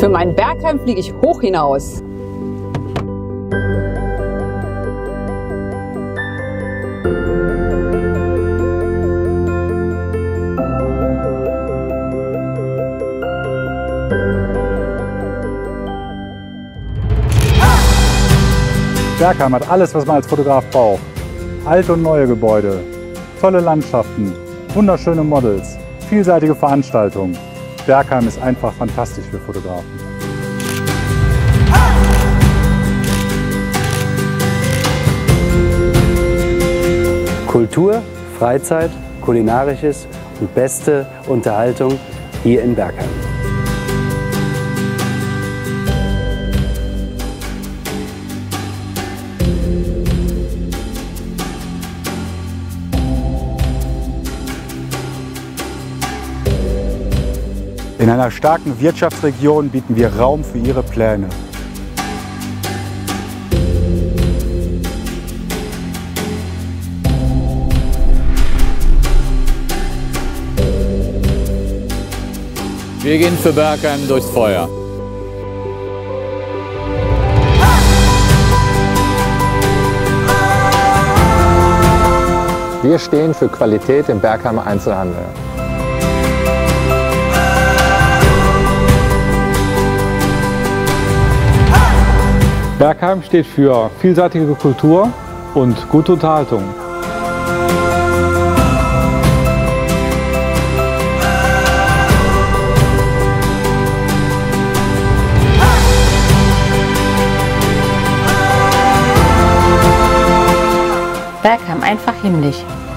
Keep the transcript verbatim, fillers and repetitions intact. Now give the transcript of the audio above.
Für meinen Bergheim fliege ich hoch hinaus. Bergheim hat alles, was man als Fotograf braucht. Alte und neue Gebäude, tolle Landschaften, wunderschöne Models, vielseitige Veranstaltungen. Bergheim ist einfach fantastisch für Fotografen. Kultur, Freizeit, kulinarisches und beste Unterhaltung hier in Bergheim. In einer starken Wirtschaftsregion bieten wir Raum für Ihre Pläne. Wir gehen für Bergheim durchs Feuer. Wir stehen für Qualität im Bergheimer Einzelhandel. Bergheim steht für vielseitige Kultur und gute Unterhaltung. Bergheim einfach himmlisch.